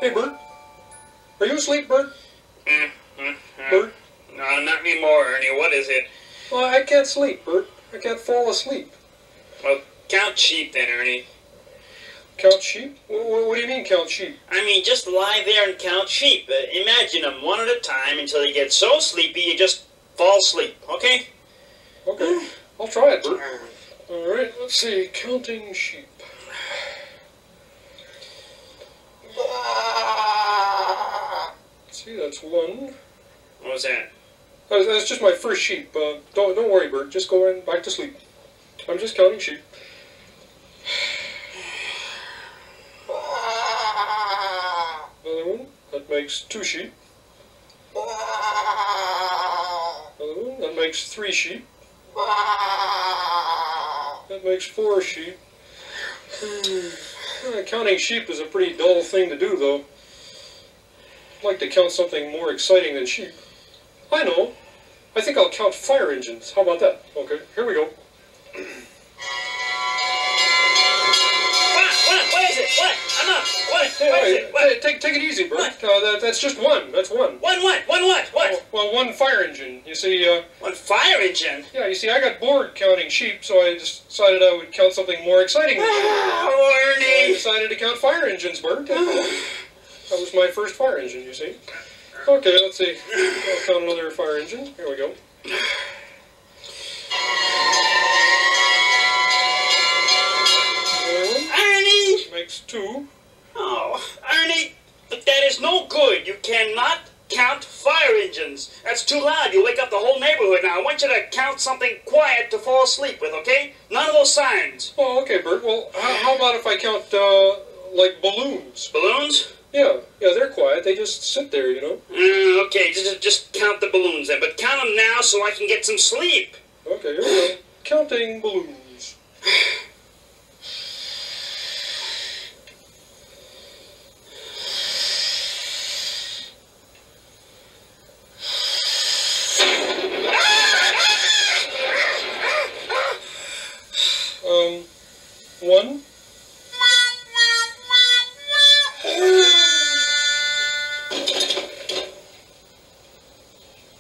Hey, Bert. Are you asleep, Bert? Bert? No, not anymore, Ernie. What is it? Well, I can't sleep, Bert. I can't fall asleep. Well, count sheep then, Ernie. Count sheep? What do you mean, count sheep? I mean, just lie there and count sheep. Imagine them one at a time until you get so sleepy you just fall asleep, okay? Okay, I'll try it, Bert. All right, let's see. Counting sheep. See, that's one. What was that? That's just my first sheep. Don't worry, Bert. Just go in back to sleep. I'm just counting sheep. Another one. That makes 2 sheep. Another one. That makes 3 sheep. That makes 4 sheep. Counting sheep is a pretty dull thing to do, though. I'd like to count something more exciting than sheep. I know. I think I'll count fire engines. How about that? Okay, here we go. What is it? What? I'm up. What is it? What? Take it easy, Bert. That's just one. That's one. One what? One what? What? Well, one fire engine. You see, One fire engine? Yeah, you see, I got bored counting sheep, so I decided I would count something more exciting than sheep. Oh, Ernie! So I decided to count fire engines, Bert. That was my first fire engine, you see. Okay, let's see. I'll count another fire engine. Here we go. Ernie! Makes 2. Oh, Ernie, but that is no good. You cannot count fire engines. That's too loud. You wake up the whole neighborhood now. I want you to count something quiet to fall asleep with, okay? None of those signs. Oh, okay, Bert. Well, how about if I count, like balloons? Balloons? Yeah, they're quiet. They just sit there, you know. Okay, just count the balloons then. But count them now so I can get some sleep. Okay, here we go. Counting balloons.